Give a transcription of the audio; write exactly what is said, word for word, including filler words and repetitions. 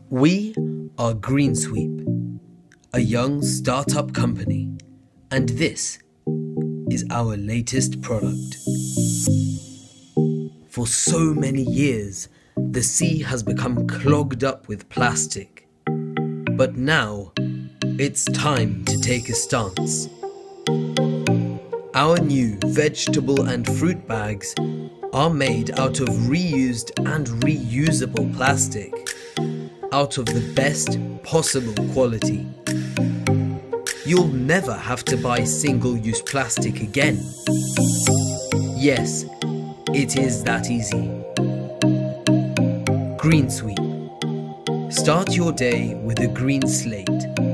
We are GreenSweep, a young startup company, and this is our latest product. For so many years, the sea has become clogged up with plastic. But now, it's time to take a stance. Our new vegetable and fruit bags are made out of reused and reusable plastic, out of the best possible quality. You'll never have to buy single-use plastic again. Yes, it is that easy. GreenSweep. Start your day with a green slate.